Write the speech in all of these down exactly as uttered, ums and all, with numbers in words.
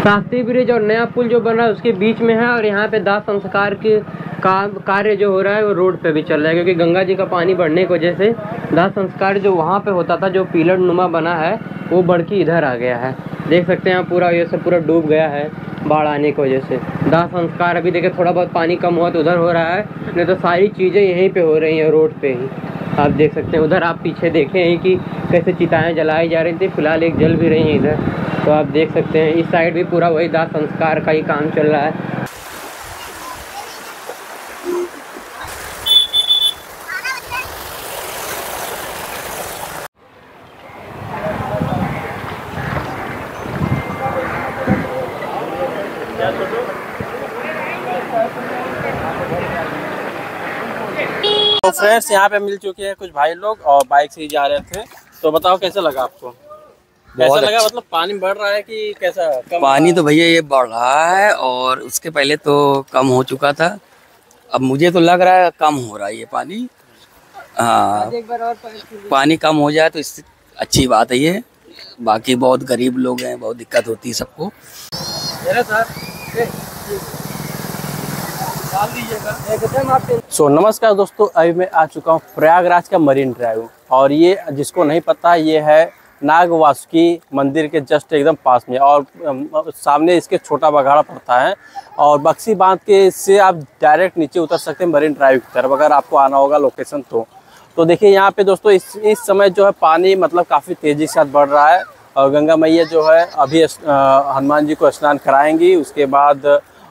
Shastri bridge और नया पुल जो बन रहा है उसके बीच में है। और यहाँ पे दाह संस्कार के काम कार्य जो हो रहा है वो रोड पे भी चल रहा है, क्योंकि गंगा जी का पानी बढ़ने की वजह से दाह संस्कार जो वहाँ पे होता था, जो पिलर नुमा बना है, वो बढ़ के इधर आ गया है। देख सकते हैं पूरा ये सब पूरा डूब गया है बाढ़ आने की वजह से। दाह संस्कार अभी देखिए थोड़ा बहुत पानी कम हुआ तो उधर हो रहा है, नहीं तो सारी चीज़ें यहीं पे हो रही हैं रोड पे ही। आप देख सकते हैं उधर आप पीछे देखे हैं कि कैसे चिताएं जलाई जा रही थी, फिलहाल एक जल भी रही हैं इधर। तो आप देख सकते हैं इस साइड भी पूरा वही दाह संस्कार का ही काम चल रहा है। तो फ्रेंड्स यहाँ पे मिल चुके हैं कुछ भाई लोग और बाइक से ही जा रहे थे। तो बताओ कैसा लगा आपको? कैसा लगा? मतलब पानी बढ़ रहा है कि कैसा? कम पानी तो भैया ये बढ़ रहा है और उसके पहले तो कम हो चुका था। अब मुझे तो लग रहा है कम हो रहा है ये पानी। हाँ, पानी कम हो जाए तो इससे अच्छी बात है ये। बाकी बहुत गरीब लोग हैं, बहुत दिक्कत होती है सबको। सो नमस्कार दोस्तों, अभी मैं आ चुका हूँ प्रयागराज का मरीन ड्राइव। और ये जिसको नहीं पता, ये है नाग वासुकी मंदिर के जस्ट एकदम पास में, और सामने इसके छोटा बघाड़ा पड़ता है। और बक्सी बांध के से आप डायरेक्ट नीचे उतर सकते हैं मरीन ड्राइव की तरफ, अगर आपको आना होगा लोकेशन तो। तो देखिए यहाँ पे दोस्तों इस इस समय जो है पानी मतलब काफ़ी तेज़ी से बढ़ रहा है। और गंगा मैया जो है अभी हनुमान जी को स्नान कराएंगी, उसके बाद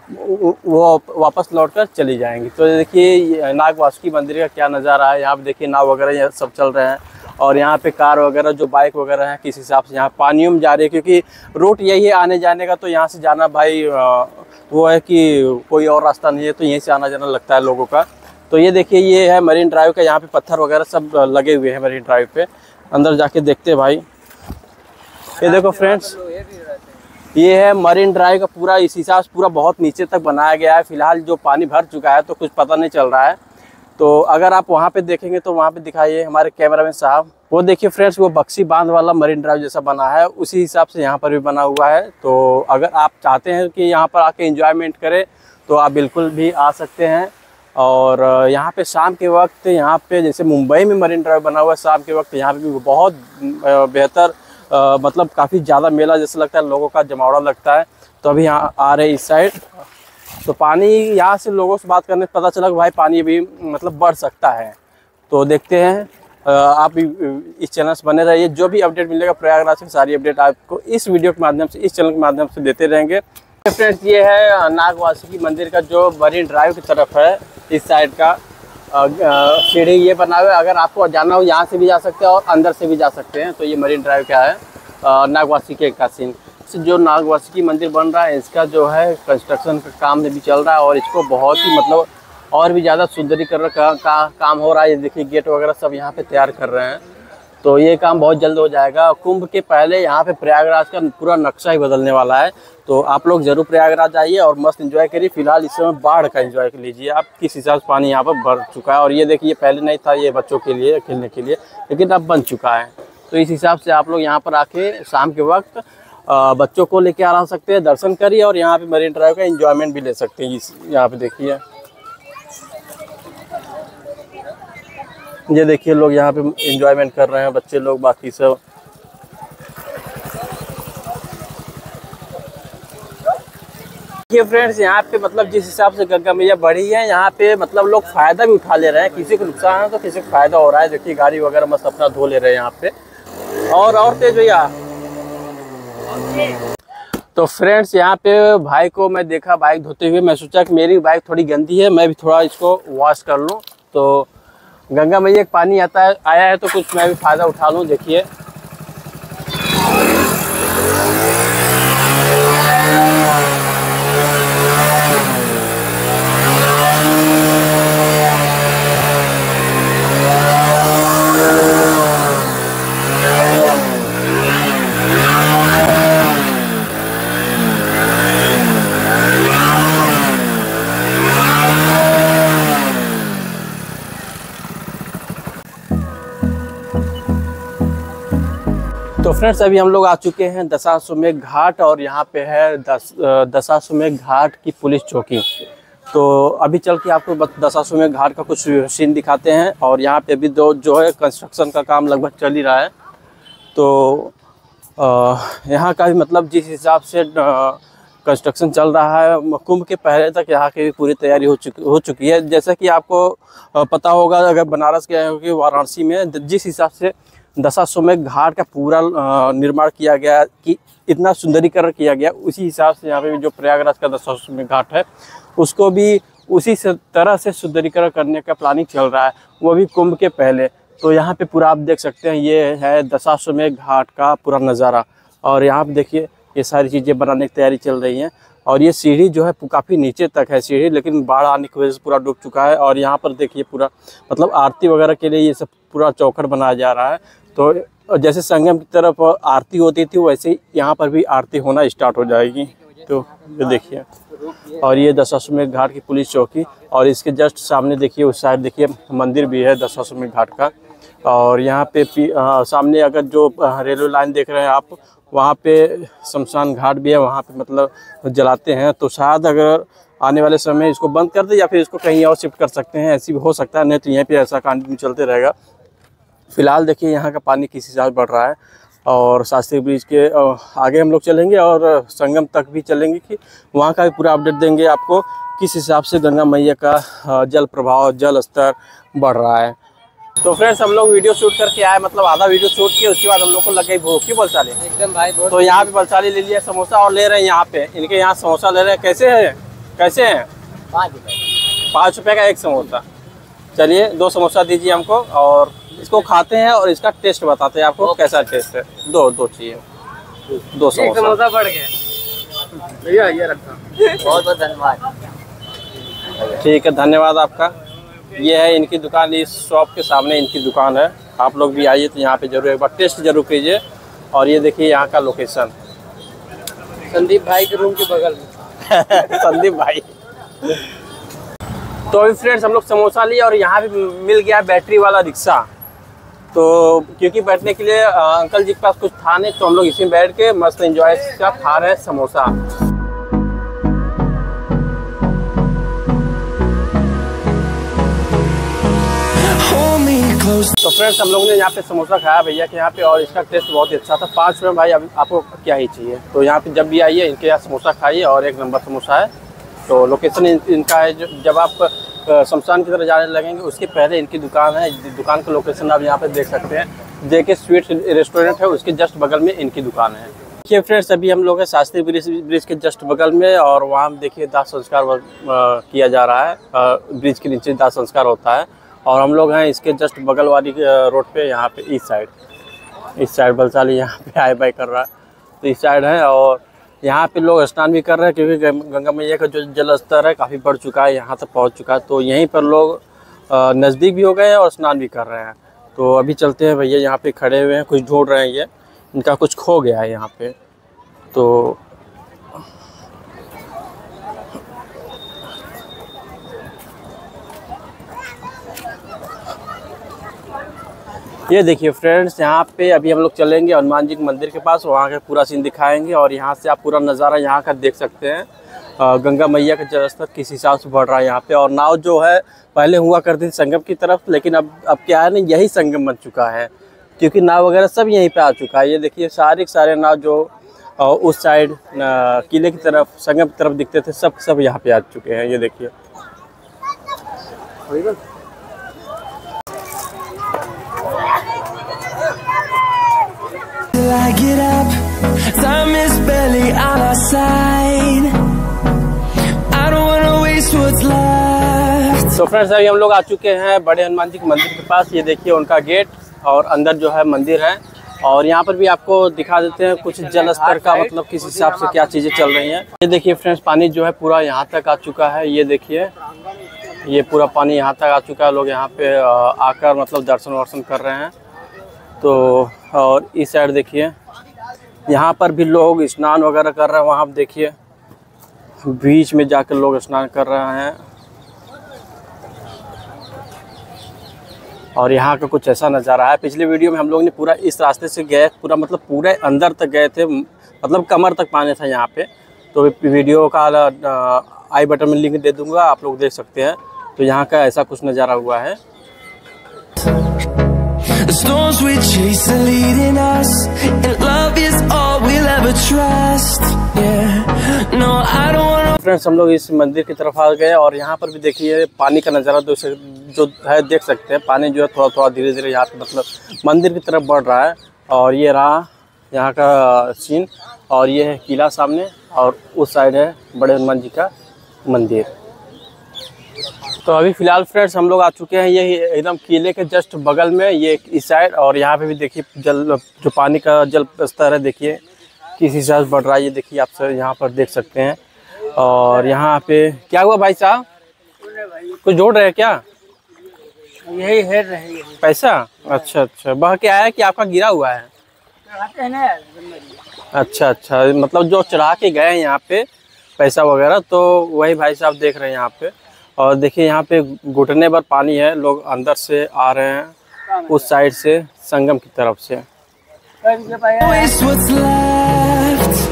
वो वापस लौटकर चली जाएंगी। तो देखिए नाग वासुकी मंदिर का क्या नज़ारा है। यहाँ पे देखिए नाव वगैरह सब चल रहे हैं, और यहाँ पे कार वगैरह जो बाइक वगैरह हैं किस हिसाब से यहाँ पानियों में जा रही है, क्योंकि रूट यही है आने जाने का। तो यहाँ से जाना भाई वो है कि कोई और रास्ता नहीं है, तो यहीं से आना जाना लगता है लोगों का। तो ये देखिए ये है मरीन ड्राइव का, यहाँ पे पत्थर वगैरह सब लगे हुए हैं मरीन ड्राइव पे। अंदर जाके देखते हैं भाई। ये देखो फ्रेंड्स, ये है मरीन ड्राइव का पूरा, इस हिसाब से पूरा बहुत नीचे तक बनाया गया है। फिलहाल जो पानी भर चुका है तो कुछ पता नहीं चल रहा है। तो अगर आप वहाँ पे देखेंगे तो वहाँ पे दिखाइए हमारे कैमरामैन साहब। वो देखिए फ्रेंड्स, वो बक्सी बांध वाला मरीन ड्राइव जैसा बना है, उसी हिसाब से यहाँ पर भी बना हुआ है। तो अगर आप चाहते हैं कि यहाँ पर आके एंजॉयमेंट करें तो आप बिल्कुल भी आ सकते हैं। और यहाँ पे शाम के वक्त, यहाँ पे जैसे मुंबई में मरीन ड्राइव बना हुआ है, शाम के वक्त यहाँ पे भी बहुत बेहतर Uh, मतलब काफ़ी ज़्यादा मेला जैसा लगता है, लोगों का जमावड़ा लगता है। तो अभी यहाँ आ रहे इस साइड, तो पानी यहाँ से लोगों से बात करने से पता चला कि भाई पानी अभी मतलब बढ़ सकता है। तो देखते हैं, uh, आप इस चैनल से बने रहिए। जो भी अपडेट मिलेगा प्रयागराज की सारी अपडेट आपको इस वीडियो के माध्यम से, इस चैनल के माध्यम से देते रहेंगे। फ्रेंड्स, ये है नाग वासुकी मंदिर का जो मरीन ड्राइव की तरफ है, इस साइड का सीढ़ी ये बना हुआ है। अगर आपको जाना हो यहाँ से भी जा सकते हैं और अंदर से भी जा सकते हैं। तो ये मरीन ड्राइव क्या है, नाग वासुकी का सीन। जो नाग वासुकी मंदिर बन रहा है, इसका जो है कंस्ट्रक्शन का काम भी चल रहा है, और इसको बहुत ही मतलब और भी ज़्यादा सुंदरीकरण का, का काम हो रहा है। ये देखिए गेट वगैरह सब यहाँ पे तैयार कर रहे हैं। तो ये काम बहुत जल्द हो जाएगा। कुंभ के पहले यहाँ पे प्रयागराज का पूरा नक्शा ही बदलने वाला है। तो आप लोग जरूर प्रयागराज आइए और मस्त एंजॉय करिए। फिलहाल इस समय बाढ़ का एंजॉय कर लीजिए आप, किस हिसाब से पानी यहाँ पर भर चुका है। और ये देखिए पहले नहीं था ये बच्चों के लिए खेलने के लिए, लेकिन अब बन चुका है। तो इस हिसाब से आप लोग यहाँ पर आके शाम के वक्त बच्चों को लेके आ सकते हैं, दर्शन करिए और यहाँ पे मरीन ड्राइव का एंजॉयमेंट भी ले सकते हैं। इस यहाँ पे देखिए, ये देखिए लोग यहाँ पे एंजॉयमेंट कर रहे हैं, बच्चे लोग बाकी सब। ये फ्रेंड्स, यहाँ पे मतलब जिस हिसाब से गंगा मैया बढ़ी है, यहाँ पे मतलब लोग फायदा भी उठा ले रहे हैं। किसी को नुकसान है तो किसी को फायदा हो रहा है। देखिए गाड़ी वगैरह मस्त अपना धो ले रहे हैं यहाँ पे। और और तेज भैया। तो फ्रेंड्स, यहाँ पे भाई को मैं देखा बाइक धोते हुए। मैं सोचा कि मेरी बाइक थोड़ी गंदी है, मैं भी थोड़ा इसको वॉश कर लूँ। तो गंगा मैया का पानी आता है आया है तो कुछ मैं भी फ़ायदा उठा लूँ। देखिए फ्रेंड्स अभी हम लोग आ चुके हैं दशाश्वमेध घाट और यहाँ पे है दस दशाश्वमेध घाट की पुलिस चौकी। तो अभी चल के आपको दशाश्वमेध घाट का कुछ सीन दिखाते हैं। और यहाँ पे अभी दो जो है कंस्ट्रक्शन का काम लगभग चल ही रहा है। तो यहाँ का भी मतलब जिस हिसाब से कंस्ट्रक्शन चल रहा है, कुंभ के पहले तक यहाँ की भी पूरी तैयारी हो चुकी हो चुकी है। जैसा कि आपको पता होगा अगर बनारस गए हो कि वाराणसी में जिस हिसाब से दशाश्वमेध घाट का पूरा निर्माण किया गया कि इतना सुंदरीकरण किया गया, उसी हिसाब से यहाँ पे भी जो प्रयागराज का दशाश्वमेध घाट है उसको भी उसी से तरह से सुंदरीकरण करने का प्लानिंग चल रहा है, वो भी कुंभ के पहले। तो यहाँ पे पूरा आप देख सकते हैं, ये है दशाश्वमेध घाट का पूरा नज़ारा। और यहाँ पे देखिए ये सारी चीज़ें बनाने की तैयारी चल रही हैं। और ये सीढ़ी जो है काफ़ी नीचे तक है सीढ़ी, लेकिन बाढ़ आने की वजह से पूरा डूब चुका है। और यहाँ पर देखिए पूरा मतलब आरती वगैरह के लिए ये सब पूरा चौखट बनाया जा रहा है। तो जैसे संगम की तरफ आरती होती थी वैसे ही यहाँ पर भी आरती होना स्टार्ट हो जाएगी। तो ये देखिए, और ये दशाश्वमेध घाट की पुलिस चौकी। और इसके जस्ट सामने देखिए उस साइड देखिए मंदिर भी है दशाश्वमेध घाट का। और यहाँ पे आ, सामने अगर जो रेलवे लाइन देख रहे हैं आप, वहाँ पे शमशान घाट भी है, वहाँ पे मतलब जलाते हैं। तो शायद अगर आने वाले समय इसको बंद कर दे या फिर इसको कहीं और शिफ्ट कर सकते हैं, ऐसी भी हो सकता है। नहीं तो यहीं पे ऐसा कंटिन्यू चलते रहेगा। फिलहाल देखिए यहाँ का पानी किस हिसाब से बढ़ रहा है। और शास्त्री ब्रिज के आगे हम लोग चलेंगे और संगम तक भी चलेंगे कि वहाँ का भी पूरा अपडेट देंगे आपको किस हिसाब से गंगा मैया का जल प्रभाव जल स्तर बढ़ रहा है। तो फ्रेंड्स हम लोग वीडियो शूट करके आए, मतलब आधा वीडियो शूट किया, उसके बाद हम लोग को लग गई भूख की बलसाली एकदम भाई। तो यहाँ पे बलसाली ले लिया, समोसा और ले रहे हैं यहाँ पे। इनके यहाँ समोसा ले रहे हैं। कैसे है कैसे हैं? पाँच रुपये पाँच रुपये का एक समोसा। चलिए दो समोसा दीजिए हमको, और इसको खाते हैं और इसका टेस्ट बताते हैं आपको कैसा टेस्ट है। दो दो चाहिए, दो समोसा। समोसा बढ़ गया भैया, ये रखा। बहुत बहुत धन्यवाद। ठीक है, धन्यवाद आपका। ये है इनकी दुकान, इस शॉप के सामने इनकी दुकान है। आप लोग भी आइए तो यहाँ पे जरूर एक बार टेस्ट जरूर कीजिए। और ये देखिए यहाँ का लोकेशन, संदीप भाई के रूम के बगल में। संदीप भाई। तो अभी फ्रेंड्स हम लोग समोसा लिए और यहाँ भी मिल गया बैटरी वाला रिक्शा। तो क्योंकि बैठने के लिए आ, अंकल जी के पास कुछ था नहीं, तो हम लोग इसी में बैठ के मस्त एंजॉय का खा रहे हैं समोसा। तो फ्रेंड्स हम लोग ने यहाँ पे समोसा खाया भैया के यहाँ पे, और इसका टेस्ट बहुत ही अच्छा था। पाँच रुपये भाई, अब आपको क्या ही चाहिए। तो यहाँ पे जब भी आइए इनके यहाँ समोसा खाइए, और एक नंबर समोसा है। तो लोकेशन इन, इनका है, जब आप शमशान की तरफ जाने लगेंगे उसके पहले इनकी दुकान है। दुकान का लोकेशन आप यहाँ पे देख सकते हैं। जेके स्वीट रेस्टोरेंट है, उसके जस्ट बगल में इनकी दुकान है। देखिए फ्रेंड्स अभी हम लोग हैं शास्त्री ब्रिज ब्रिज के जस्ट बगल में, और वहाँ देखिए दाह संस्कार किया जा रहा है। ब्रिज के नीचे दाह संस्कार होता है। और हम लोग हैं इसके जस्ट बगल वाली रोड पे, यहाँ पे इस साइड इस साइड बलसाली यहाँ पे हाई बाई कर रहा है, तो इस साइड है। और यहाँ पे लोग स्नान भी कर रहे हैं, क्योंकि गंगा मैया का जो जल स्तर है काफ़ी बढ़ चुका है, यहाँ तक पहुँच चुका है। तो यहीं पर लोग नज़दीक भी हो गए हैं और स्नान भी कर रहे हैं। तो अभी चलते हैं भैया, यहाँ पे खड़े हुए हैं, कुछ ढूंढ रहे हैं। ये इनका कुछ खो गया है यहाँ पे। तो ये देखिए फ्रेंड्स, यहाँ पे अभी हम लोग चलेंगे हनुमान जी के मंदिर के पास, वहाँ का पूरा सीन दिखाएंगे। और यहाँ से आप पूरा नज़ारा यहाँ का देख सकते हैं, गंगा मैया का जलस्तर किस हिसाब से बढ़ रहा है यहाँ पे। और नाव जो है पहले हुआ करती थी संगम की तरफ, लेकिन अब अब क्या है ना, यही संगम बन चुका है, क्योंकि नाव वगैरह सब यहीं पे आ चुका है। ये देखिए सारे सारे नाव जो उस साइड किले की तरफ संगम की तरफ दिखते थे, सब सब यहाँ पे आ चुके हैं। ये देखिए I get up, time is barely on our side. I don't wanna waste what's left. तो फ्रेंड्स अभी हम लोग आ चुके हैं बड़े हनुमान जी के मंदिर के पास। ये देखिए उनका गेट, और अंदर जो है मंदिर है। और यहाँ पर भी आपको दिखा देते हैं कुछ जल स्तर का, मतलब किस हिसाब से क्या चीज़ें चल रही हैं। ये देखिए फ्रेंड्स, पानी जो है पूरा यहाँ तक आ चुका है। ये देखिए ये पूरा पानी यहाँ तक आ चुका है। लोग यहाँ पे आकर मतलब दर्शन वर्शन कर रहे हैं। तो और इस साइड देखिए यहाँ पर भी लोग स्नान वगैरह कर रहे हैं। वहाँ पर देखिए बीच में जाकर लोग स्नान कर रहे हैं। और यहाँ का कुछ ऐसा नज़ारा है। पिछले वीडियो में हम लोग ने पूरा इस रास्ते से गए, पूरा मतलब पूरे अंदर तक गए थे, मतलब कमर तक पानी था यहाँ पे। तो वीडियो का आई बटन में लिंक दे दूँगा, आप लोग देख सकते हैं। तो यहाँ का ऐसा कुछ नज़ारा हुआ है। The storms we chase are leading us, and love is all we'll ever trust. Yeah, no, I don't wanna. Friends, हम लोग इस मंदिर की तरफ आ गए और यहाँ पर भी देखिए पानी का नज़ारा जो जो है देख सकते हैं। पानी जो है थोड़ा थोड़ा धीरे धीरे यहाँ पे मतलब मंदिर की तरफ बढ़ रहा है। और ये रहा यहाँ का सीन, और ये है किला सामने, और उस साइड है बड़े हनुमान जी का मंदिर। तो अभी फ़िलहाल फ्रेंड्स हम लोग आ चुके हैं ये एकदम किले के जस्ट बगल में, ये इस साइड। और यहाँ पे भी देखिए जल जो पानी का जल स्तर है देखिए किस हिसाब से बढ़ रहा है, ये देखिए आप सब यहाँ पर देख सकते हैं। और यहाँ पे क्या हुआ भाई साहब, कुछ जोड़ रहे हैं क्या? यही है रहे पैसा? अच्छा अच्छा, बह के आया कि आपका गिरा हुआ है? अच्छा अच्छा, मतलब जो चढ़ा के गए हैं यहाँ पे पैसा वगैरह, तो वही भाई साहब देख रहे हैं यहाँ पे। और देखिए यहाँ पे घुटने भर पानी है, लोग अंदर से आ रहे हैं उस साइड से संगम की तरफ से। Waste what's left.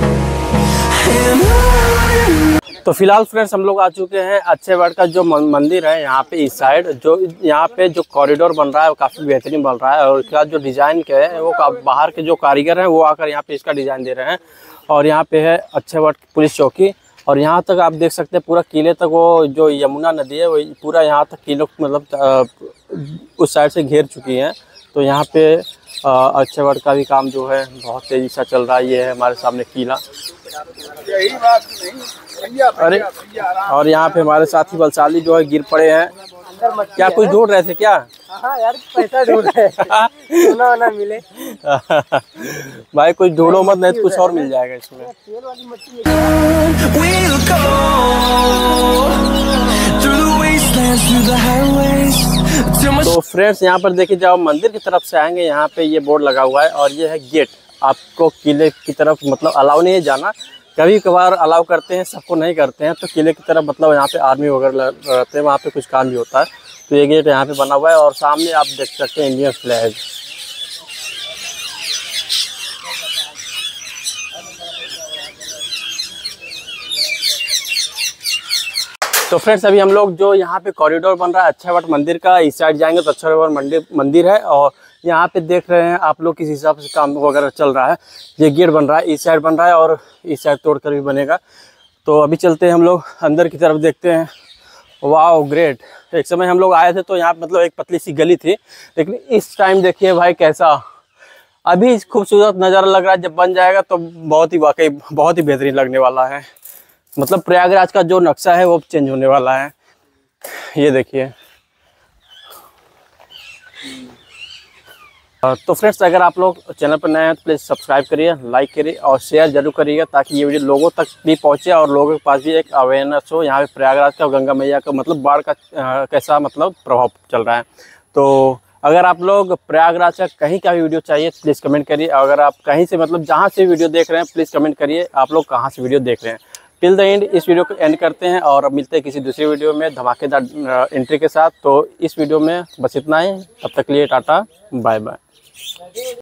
तो फिलहाल फ्रेंड्स हम लोग आ चुके हैं अच्छेगढ़ का जो मंदिर है यहाँ पे इस साइड। जो यहाँ पे जो कॉरिडोर बन रहा है वो काफ़ी बेहतरीन बन रहा है, और उसके बाद जो डिज़ाइन के है वो बाहर के जो कारीगर हैं वो आकर यहाँ पे इसका डिज़ाइन दे रहे हैं। और यहाँ पे है अच्छेगढ़ पुलिस चौकी, और यहाँ तक आप देख सकते हैं पूरा किले तक वो जो यमुना नदी है वो पूरा यहाँ तक किलो मतलब उस साइड से घेर चुकी है। तो यहाँ पे अच्छेगढ़ का भी काम जो है बहुत तेज़ी से चल रहा है। ये है हमारे सामने किला। अरे, और यहाँ पे हमारे साथी बलशाली जो है गिर पड़े हैं। क्या कुछ ढूंढ रहे थे क्या? हाँ यार, पैसा ढूंढ रहे हैं, सोना ना मिले। भाई कुछ ढूंढो मत, नहीं तो कुछ और मिल जाएगा इसमें। We'll go through the wastelands, through the highways, till my तो फ्रेंड्स यहाँ पर देखिए, जब मंदिर की तरफ से आएंगे यहाँ पे ये बोर्ड लगा हुआ है, और ये है गेट। आपको किले की तरफ मतलब अलाउ नहीं है जाना, कभी कभार अलाउ करते हैं, सबको नहीं करते हैं। तो किले की तरफ मतलब यहाँ पे आर्मी वगैरह रहते हैं, वहाँ पे कुछ काम भी होता है। तो ये गेट यहाँ पे बना हुआ है, और सामने आप देख सकते हैं इंडियन फ्लैग। तो फ्रेंड्स अभी हम लोग जो यहाँ पे कॉरिडोर बन रहा है अच्छेगढ़ मंदिर का, इस साइड जाएंगे तो अच्छेगढ़ मंदिर मंदिर है, और यहाँ पे देख रहे हैं आप लोग किस हिसाब से काम वगैरह चल रहा है। ये गेट बन रहा है, इस साइड बन रहा है, और इस साइड तोड़कर भी बनेगा। तो अभी चलते हैं हम लोग अंदर की तरफ, देखते हैं। वाह ग्रेट। एक समय हम लोग आए थे तो यहाँ मतलब एक पतली सी गली थी, लेकिन इस टाइम देखिए भाई कैसा अभी खूबसूरत नज़ारा लग रहा है। जब बन जाएगा तो बहुत ही वाकई बहुत ही बेहतरीन लगने वाला है। मतलब प्रयागराज का जो नक्शा है वो चेंज होने वाला है। ये देखिए। तो फ्रेंड्स अगर आप लोग चैनल पर नए हैं तो प्लीज़ सब्सक्राइब करिए, लाइक करिए और शेयर जरूर करिएगा, ताकि ये वीडियो लोगों तक भी पहुंचे और लोगों के पास भी एक अवेयरनेस हो यहाँ पे प्रयागराज का, गंगा मैया का मतलब बाढ़ का आ, कैसा मतलब प्रभाव चल रहा है। तो अगर आप लोग प्रयागराज का कहीं का भी वीडियो चाहिए प्लीज़ कमेंट करिए। अगर आप कहीं से मतलब जहाँ से वीडियो देख रहे हैं प्लीज़ कमेंट करिए आप लोग कहाँ से वीडियो देख रहे हैं। टिल द एंड इस वीडियो को एंड करते हैं, और अब मिलते हैं किसी दूसरी वीडियो में धमाकेदार एंट्री के साथ। तो इस वीडियो में बस इतना ही, तब तक के लिए टाटा बाय बाय।